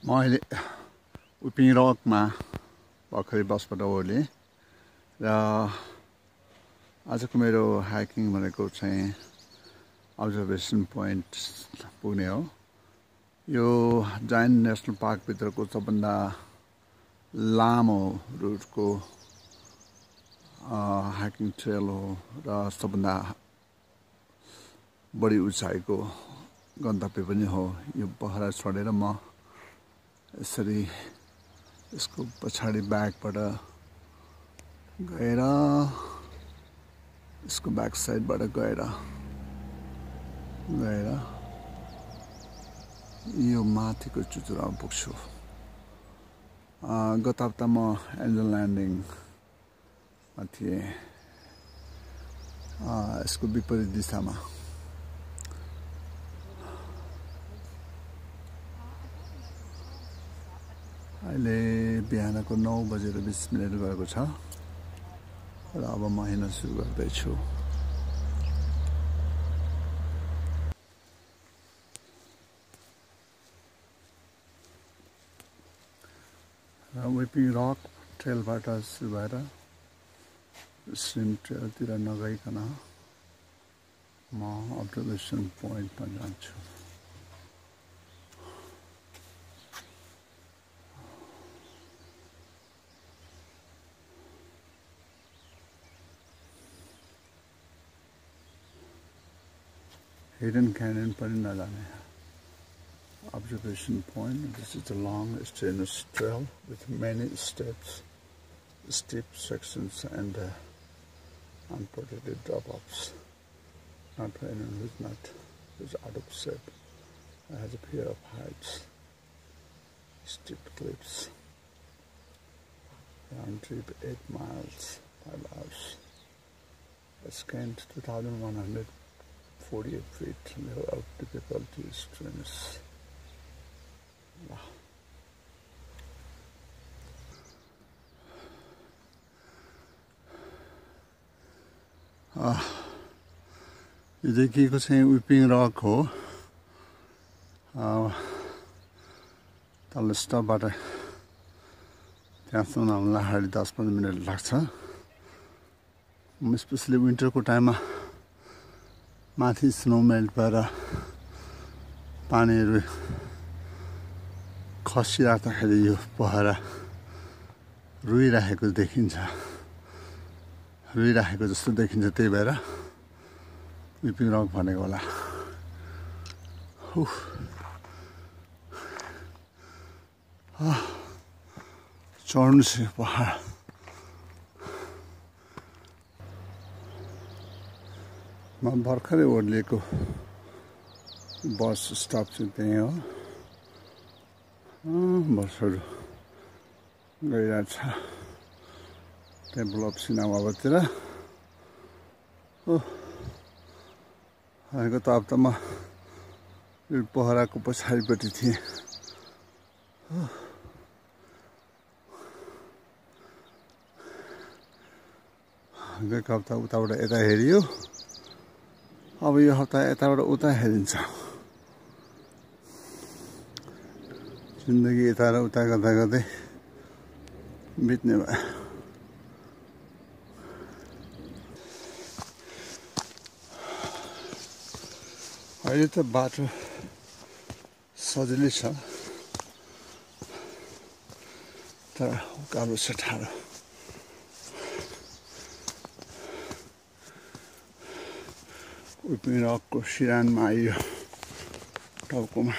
म अहिले उपिङ रकमा भर्खरै बसबाट ओर्लेँ र आजको मेरो हाइकिङ भनेको चाहिँ अब्जर्भेसन पोइन्ट पुग्ने हो। यो जायन्ट नेसनल पार्कभित्रको सबभन्दा लामो रुटको हाइकिङ ट्रेल हो र सबभन्दा बढी उचाइको गन्तव्य पनि हो। यो पहरा चढेर म यसरी यसको पछाडि ब्याकबाट गएर यसको ब्याक साइडबाट गएर यो माथिको चुचुरामा पुग्छु। गत हप्ता म एन्जल ल्यान्डिङमा थिएँ, यसको विपरीत दिशामा। अहिले बिहानको 9:20 गएको छ र अब म हिँड्न सुरु गर्दैछु। विपिङ रक ट्रेलबाट सुरु भएर स्विम ट्रेलतिर नगइकन म अब्जर्भेसन पोइन्टमा जान्छु। Hidden Canyon पनि नजाने। Observation point. This is a long, strenuous trail with many steps, steep sections, and unprotected drop-offs. Not for anyone who's out of shape, has a fear of heights, steep cliffs. Round trip 8 miles, 5 hours. Scanned 2,148 feet. Level of difficulty is strenuous. Wow. यो देखिएको चाहिँ विपिङ rock हो। तल स्टपबाट त्यहाँसम्म आउनलाई 10-15 minute लाग्छ। Specially विन्टरको टाइममा माथि स्नो मेल्ट भएर पानीहरू खसिराख्दाखेरि यो पहरा रोइराखेको जस्तो देखिन्छ। त्यही भएर विपिङ रक भनेको होला। चढ्नु छ पहाड। म भर्खरै ओर्लिएको बस स्टप चाहिँ त्यही हो। बसहरू गइरहेछ टेम्पल अफ सिनामाबातिर। गत हप्ता म यो पहराको पछाडिपट्टि थिएँ। गएको हप्ता उताबाट यता हेरियो, अब यो हप्ता यताबाट उता हेरिन्छ। जिन्दगी यता र उता गर्दै बित्ने भयो। अहिले त बाटो सजिलै छ, तर उकालो छ, ठाडो। विपिङ रकको सिरानमा आइयो टाउकोमा।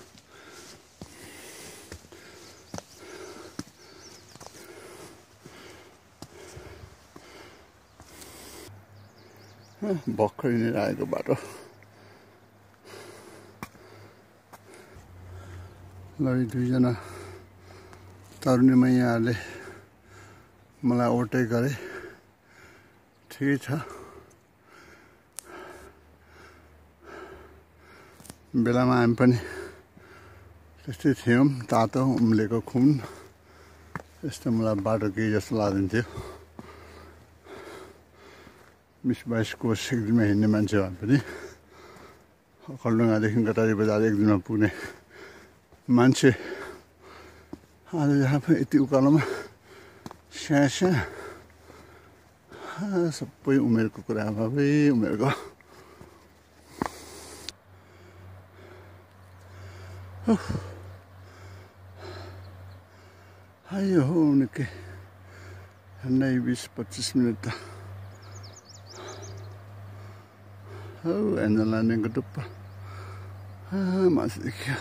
भर्खरै नै आएको बाटो। ल, यी दुईजना तरुणी मैयाहरूले मलाई ओभरटेक गरे। ठिकै छ, बेलामा हामी पनि त्यस्तै थियौँ। तातो उम्लेको खुन, यस्तो मलाई बाटो केही जस्तो लाग्दैनथ्यो। 20-22 कोस एक दिनमा हिँड्ने मान्छे भए पनि खलडुङ्गादेखि कटारी बजार एक दिनमा पुग्ने मान्छे आज यहाँ यति उकालोमा स्यास्या सबै उमेरको कुरा भए उमेरको यो हो निकै 20-25 मिनट त हो एन्जल ल्यान्डिङको टुप्पा मासु देखियो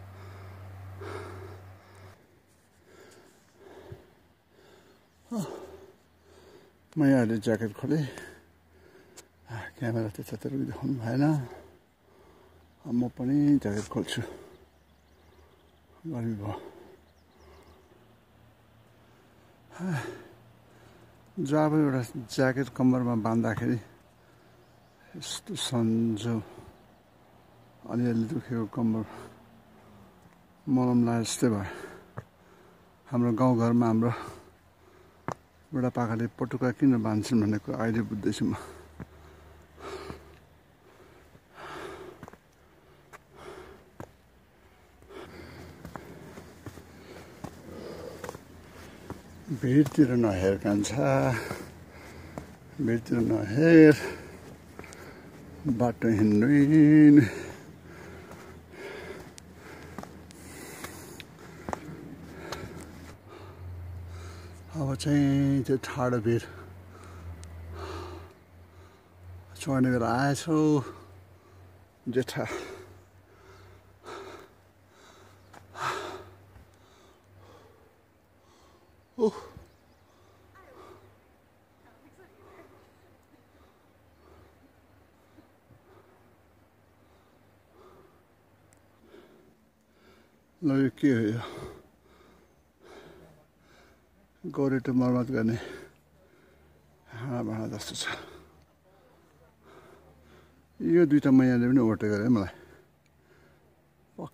म यहाँ अहिले ज्याकेट खोलेँ क्यामेरा त्यतातिर देखाउनु भएन म पनि ज्याकेट खोल्छु गर्मी भयो जब एउटा ज्याकेट कम्मरमा बाँध्दाखेरि यस्तो सन्जो अलिअलि दुखेको कम्मर मलम लाए जस्तै भयो हाम्रो गाउँघरमा हाम्रो बुढापाकाले पटुका किन बाँध्छन् भन्ने कुरा अहिले बुझ्दैछु म भिडतिर नहेर कान्छा भिडतिर नहेर बाटो हिँड्दैन अब चाहिँ त्यो ठाडो भिड चढ्ने बेला आएछौ जेठा ल यो के हो यो गोरेटो मर्मत गर्ने भाँडा जस्तो छ यो दुईटा मैयाले पनि ओभरटेक गरे मलाई पक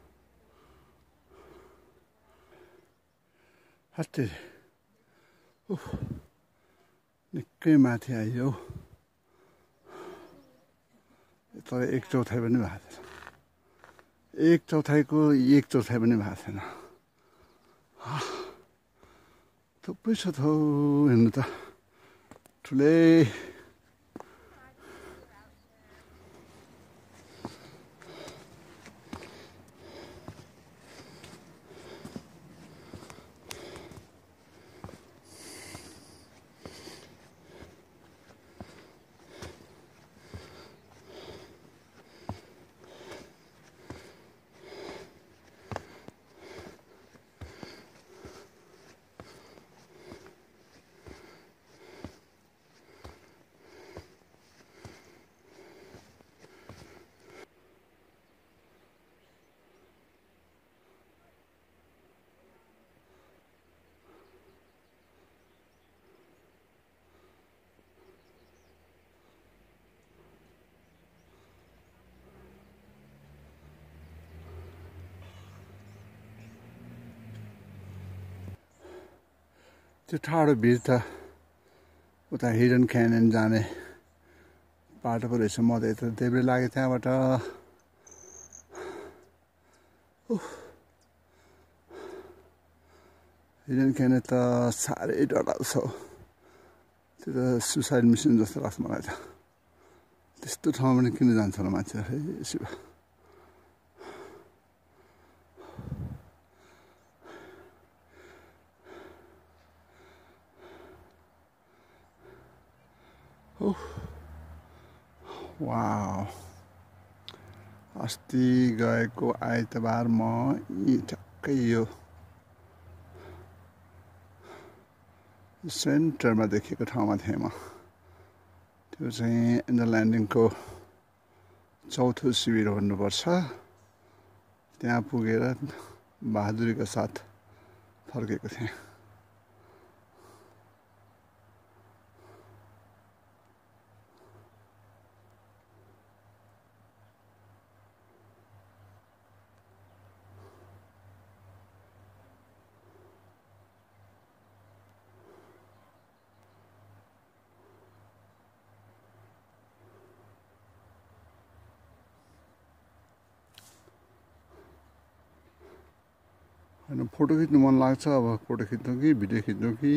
हत्ते निकै माथि आइयो तर 1/4 पनि भएको थिएन 1/4को 1/4 पनि भएको थिएन थुप्रै छ त हेर्नु त ठुलै त्यो ठाडो भिड त उता हिडन क्यानियन जाने बाटो पो रहेछ म त यता देब्रे लागेँ त्यहाँबाट हिडन क्यानियन त साह्रै डरलाग्दो छ त्यो त सुसाइड मिसन जस्तो लाग्छ मलाई त त्यस्तो ठाउँमा पनि किन जान्छ होला मान्छेहरू है शिव वाउ अस्ति गएको आइतबार म ठ्याक्कै यो सेन्टरमा देखेको ठाउँमा थिएँ म त्यो चाहिँ एन्जल ल्यान्डिङको चौथो शिविर भन्नुपर्छ त्यहाँ पुगेर बहादुरीका साथ फर्केको थिएँ होइन फोटो खिच्नु मन लाग्छ अब फोटो खिच्नु कि भिडियो खिच्नु कि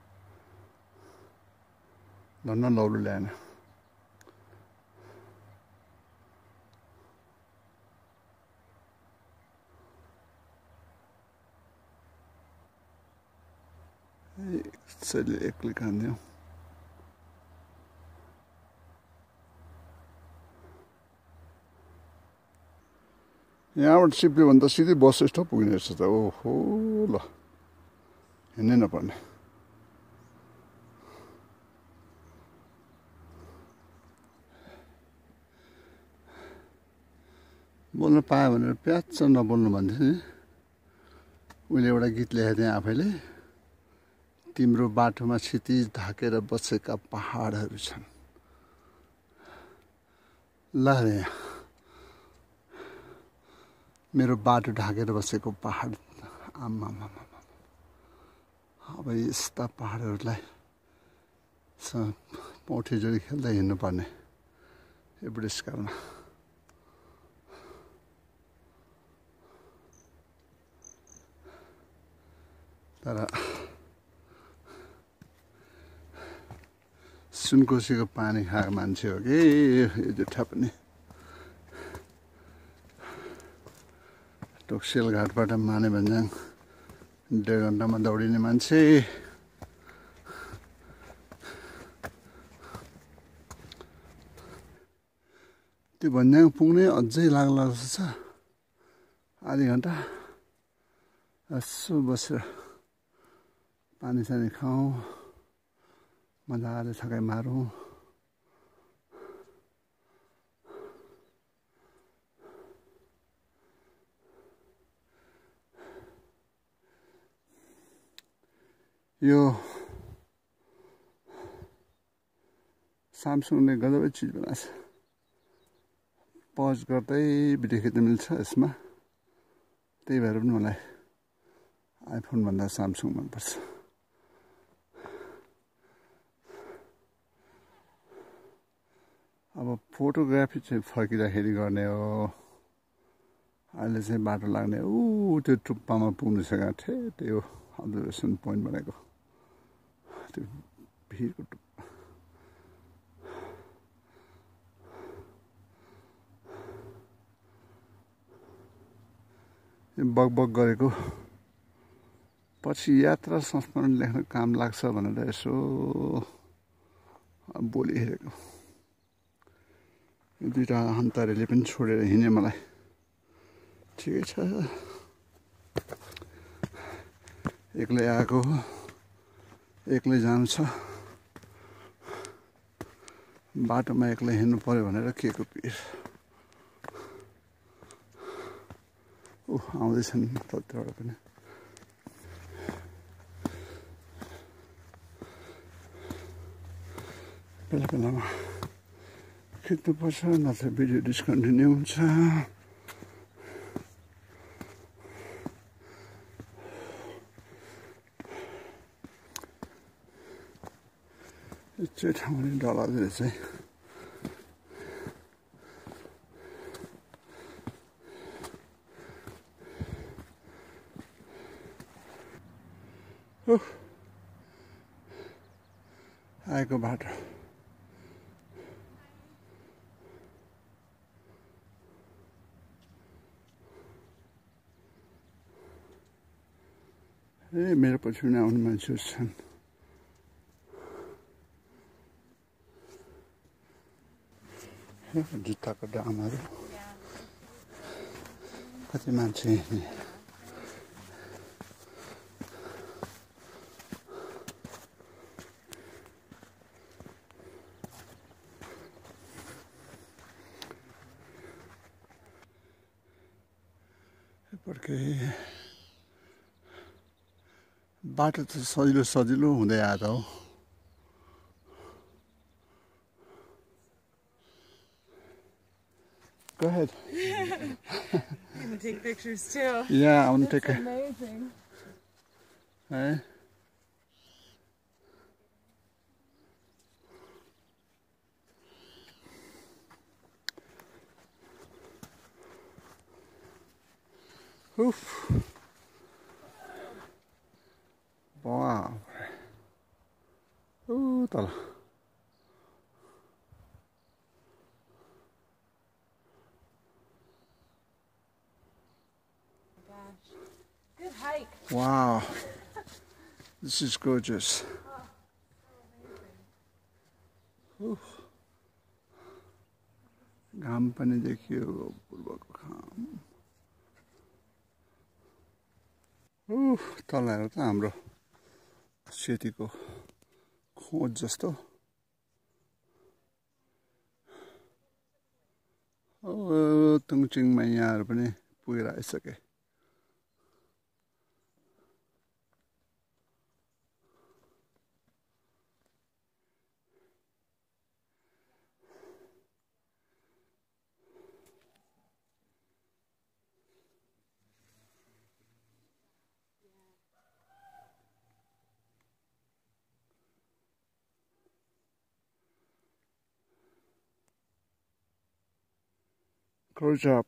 धन्न लौरो ल्याएन यसैले एक्लै खान्थ्यौँ यहाँबाट सिप्यो भने त सिधै बस स्टप पुग्ने रहेछ त ओहो ल हिँड्नै नपर्ने बोल्न पायो भनेर प्याच्च नबोल्नु भन्थ्यो नि उहिले एउटा गीत लेखेको थिएँ आफैले तिम्रो बाटोमा क्षितिज ढाकेर बसेका पहाडहरू छन् ल यहाँ मेरो बाटो ढाकेर बसेको पहाड आम्मा अब यस्ता पहाडहरूलाई पौठी जोडी खेल्दै हिँड्नुपर्ने यो बुढेसकालमा तर सुनकोसीको पानी खाएको मान्छे हो कि यो जुठा पनि टोक्सेल घाटबाट माने भन्ज्याङ 1.5 घन्टामा दौडिने मान्छे त्यो भन्ज्याङ पुग्ने अझै लाग्ला जस्तो छ आधी घन्टा यसो बसेर पानी सानी खाउँ मजाले थकाइ मारौँ यो सामसुङले गजबै चिज बनाएको छ पज गर्दै भिडियो खिच्न मिल्छ यसमा त्यही भएर पनि मलाई आइफोन भन्दा सामसुङ मनपर्छ अब फोटोग्राफी चाहिँ फर्किँदाखेरि गर्ने हो अहिले चाहिँ बाटो लाग्ने ऊ त्यो टुप्पामा पुग्नु सकेको थिएँ त्यो अब्जर्भेसन पोइन्ट भनेको त्यो भिरको टुप्पा बगबग गरेको पछि यात्रा संस्मरण लेख्न काम लाग्छ भनेर यसो बोली हेरेको दुईटा हन्तारेले पनि छोडेर हिँडे मलाई ठिकै छ एक्लै आएको एक्लै जानु छ बाटोमा एक्लै हिँड्नु पर्यो भनेर के को पिर आउँदैछन् तत्त्वबाट पनि बेला बेलामा खिच्नुपर्छ नत्र भिडियो डिस्कन्टिन्यू हुन्छ त्यो ठाउँ पनि डरलाग्दो रहेछ है आएको बाटो ए मेरो पछि पनि आउने मान्छेहरू छन् जुत्ताको दामहरू कति मान्छे बाटो त सजिलो हुँदै आएको हो Go ahead. I'm gonna take pictures too. Yeah, I want to take Amazing. Hey. Oof. तल Good hike. Wow, this is gorgeous. घाम पनि देखियो पूर्वको घाम तल हेर त हाम्रो सेतीको खोज जस्तो तुङचिङमा यहाँहरू पनि पुगेर आइसके Close up.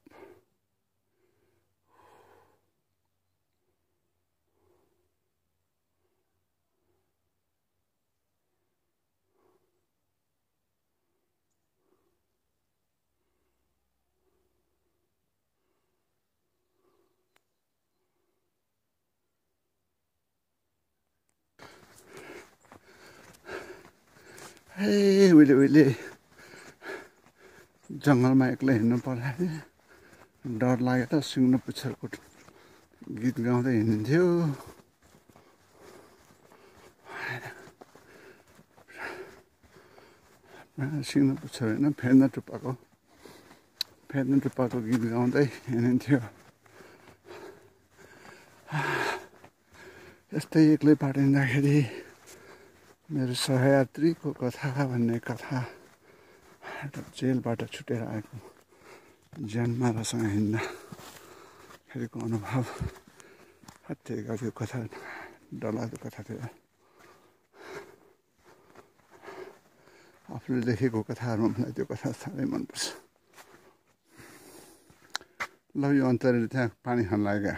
Hey, Willie. जङ्गलमा एक्लै हिँड्नु पर्दाखेरि डर लागेर सिङ्गो पुच्छरको गीत गाउँदै हिँड्थ्यो सिङ्गो पुच्छर होइन फेर्ना टुप्पाको गीत गाउँदै हिँड्थ्यो यस्तै एक्लै बाटो हिँड्दाखेरि मेरो सहयात्रीको कथा भन्ने कथा जेलबाट छुटेर आएको ज्यानमारासँग हिँड्दाखेरिको अनुभव हत्या त्यो कथा डरलाग्दो कथा थियो आफूले लेखेको कथाहरूमा मलाई त्यो कथा साह्रै मनपर्छ ल यो अन्तरले त्यहाँ पानी खान लाग्यो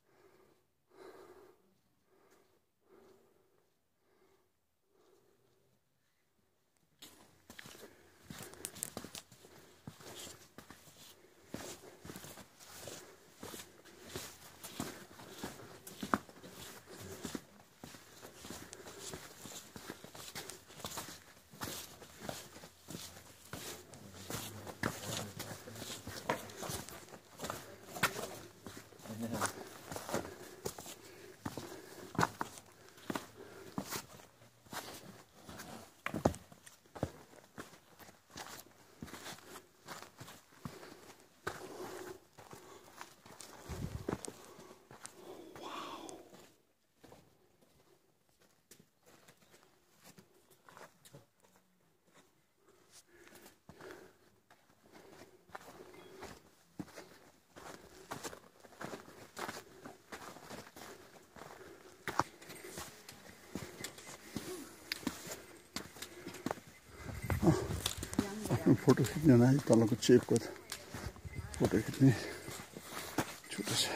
फोटो खिच्न आयो तलको चेपको फोटो खिच्ने छोटो छ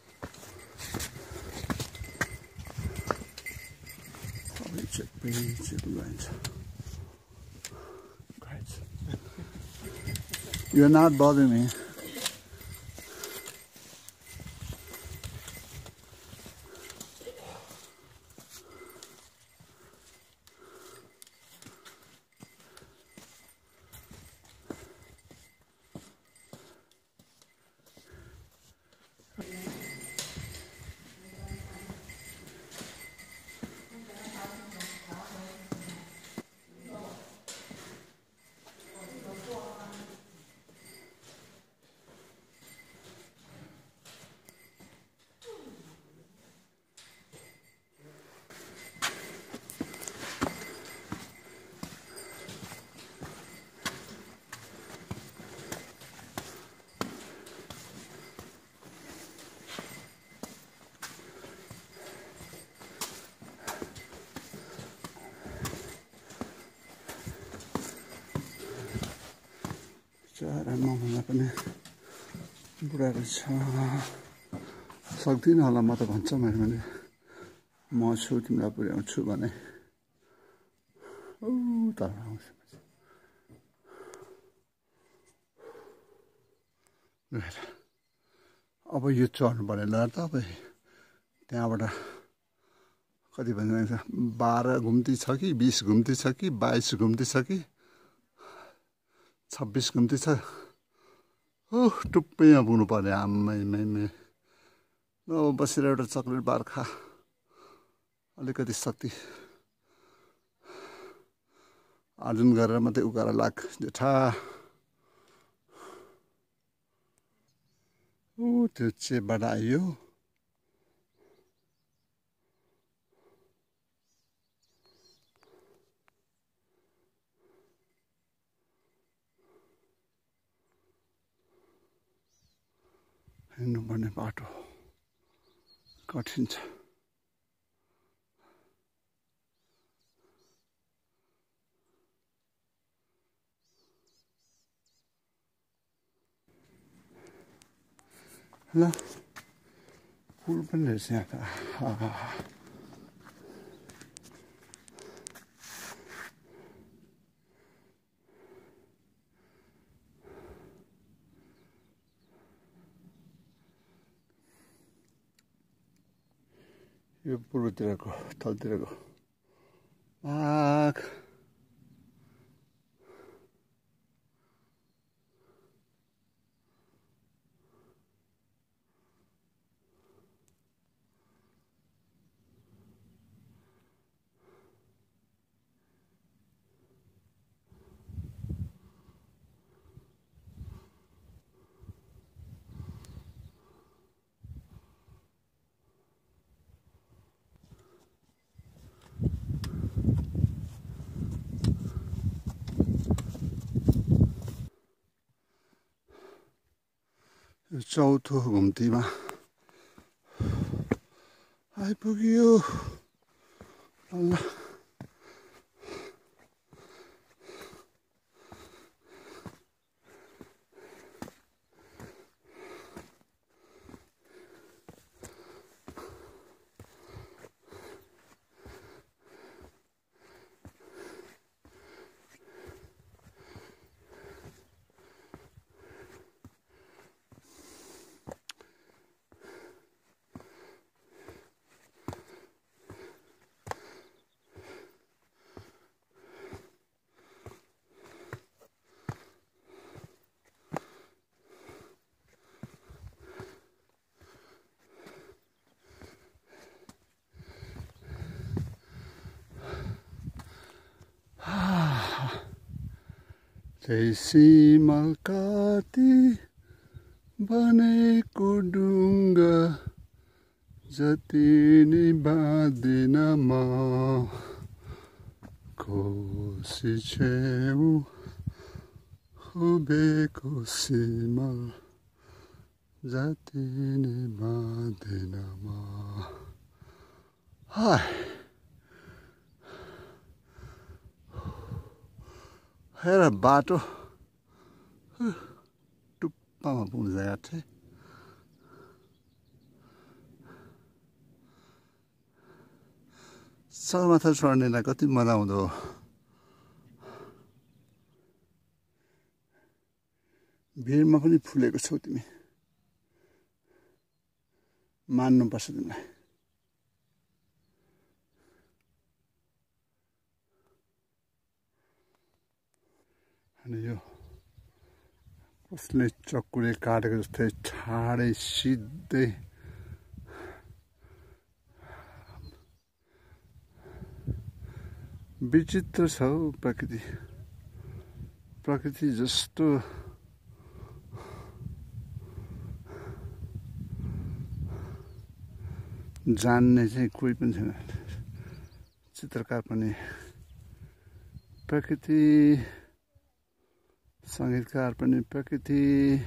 चेप लगाइन्छ You're not bothering me. Cara mama पनि बुढा रहेछ सक्दिनँ होला म त भन्छ मैले म छु तिमीलाई पुर्याउँछु भने तर आउँछ अब यो चढ्नु पर्यो ल तपाईँ त्यहाँबाट कति भन्छ 12 घुम्ती छ कि 20 घुम्ती छ कि 22 घुम्ती छ कि 26 घुम्ती छ टुप्पै यहाँ पुग्नु पर्यो आम्मै बसेर एउटा चक्लेट बार खा अलिकति शक्ति आर्जन गरेर मात्रै उकालो लाग जेठा त्यो चेपबाट आइयो हिँड्नुपर्ने बाटो कठिन छ ल फुल पनि रहेछ यहाँ त यो पूर्वतिरको तलतिरको बाघ चौथो घुम्तीमा आइपुग्यो ल सिमल काती बनेको डुङ्गा जति नि बाँधिन म कोसी छेउ उभिएको सिमल जति नि बाँधिन म हेर बाटो टुप्पामा पुग्नु जग्गा थिएँ सगरमाथा चढ्नेलाई कति मजा आउँदो भिडमा पनि फुलेको छौ तिमी मान्नुपर्छ तिमीलाई अनि यो कसले चक्कुले काटेको जस्तै ठाडै सिधै विचित्र छ हौ प्रकृति जस्तो जान्ने चाहिँ कोही पनि छैन चित्रकार पनि प्रकृति संगीतकार पनि प्रकृति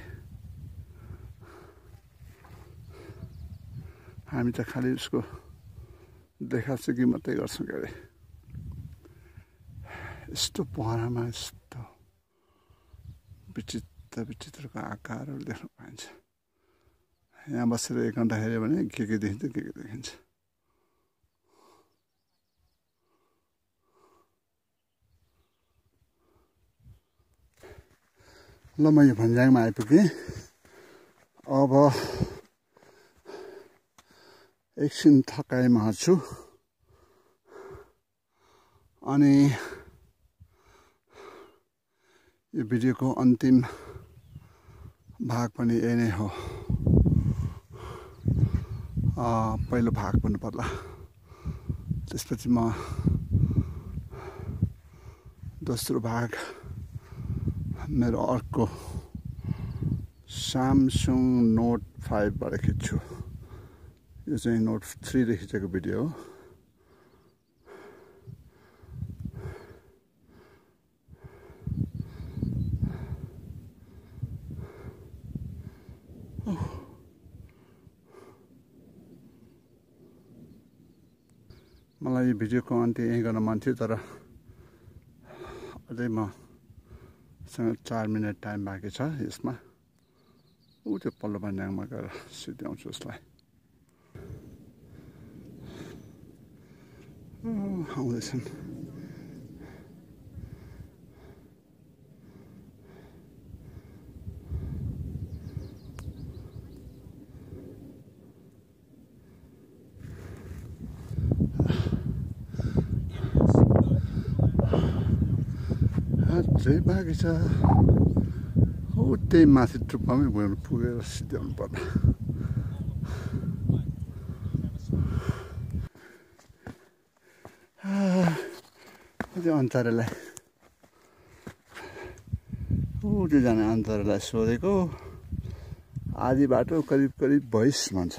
हामी त खालि उसको देखासेखी मात्रै गर्छौँ के अरे यस्तो पहरामा यस्तो विचित्रको आकारहरू देख्न पाइन्छ यहाँ बसेर 1 घन्टा हेऱ्यो भने के देखिन्छ के देखिन्छ ल म यो भन्ज्याङमा आइपुगेँ। अब एकछिन थकाइमा छु अनि यो भिडियोको अन्तिम भाग पनि यही नै हो। पहिलो भाग भन्नु पर्ला। त्यसपछि म दोस्रो भाग मेरो अर्को स्यामसङ नोट 5 बाट खिच्छु। यो चाहिँ नोट 3 ले खिचेको भिडियो हो। मलाई यो भिडियोको अन्त्य यहीँ गर्न मन थियो, तर अझै मसँग 4 मिनट टाइम बाँकी छ यसमा। त्यो पल्लो भन्ज्याङमा गएर सिध्याउँछु उसलाई। आउँदैछन्। अझै बाँकी छ। हो त्यही माथि टुप्पामै पुगेर सिध्याउनु पर्ला। त्यो अन्तारेलाई त्यो जाने अन्तारेलाई सोधेको आधी बाटो करिब भइस भन्छ।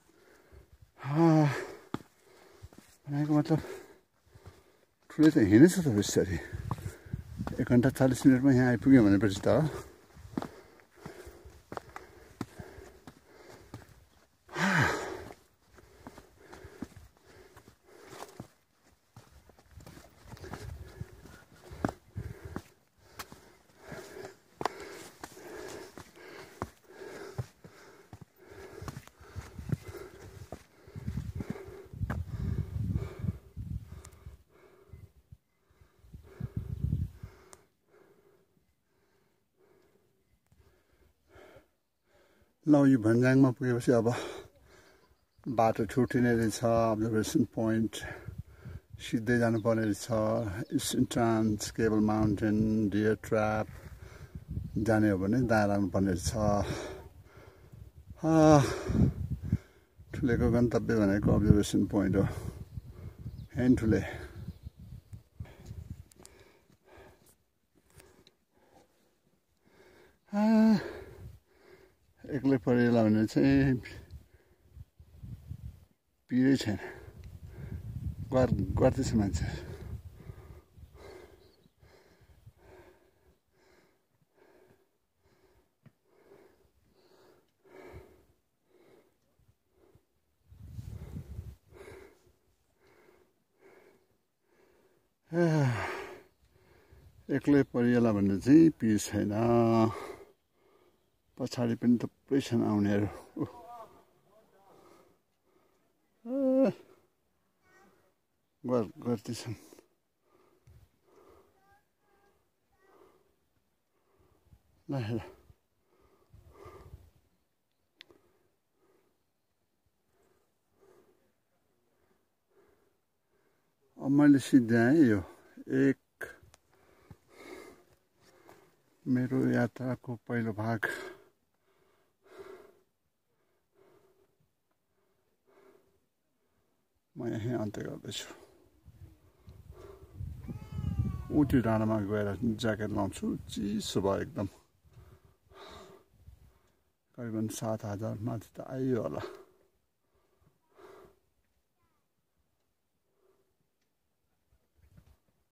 भनेको मतलब ठुलै त हिँडेछ त बिस्तारी। 1 घन्टा 40 मिनटमा यहाँ आइपुग्यो भनेपछि त ल यो भन्ज्याङमा पुगेपछि अब बाटो छुट्टिने रहेछ। अब्जर्भेसन पोइन्ट सिधै जानुपर्ने रहेछ। Eastern trans, cable mountain, deer trap जाने हो भने दायाँ लाग्नुपर्ने रहेछ। ठुलेको गन्तव्य भनेको अब्जर्भेसन पोइन्ट हो। हेन ठुले एक्लै परिएला भने चाहिँ पिरै छैन। गर्दैछ मान्छे। एक्लै परिएला भने चाहिँ पिर छैन। पछाडि पनि थुप्रै छन् आउनेहरू। गर्दैछन्। ल हेर अब मैले सिध्याएँ। यो मेरो यात्राको पहिलो भाग म यहीँ अन्त्य गर्दैछु। त्यो डाँडामा गएर ज्याकेट लाउँछु। चिसो भयो एकदम। करिबन 7000 माथि त आइयो होला।